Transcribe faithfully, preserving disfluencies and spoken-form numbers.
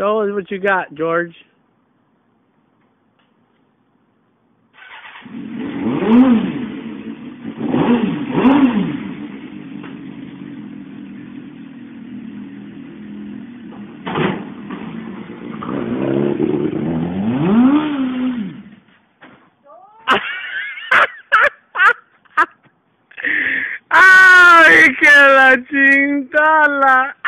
Show us what you got, George. ¡Ay, que la chingada!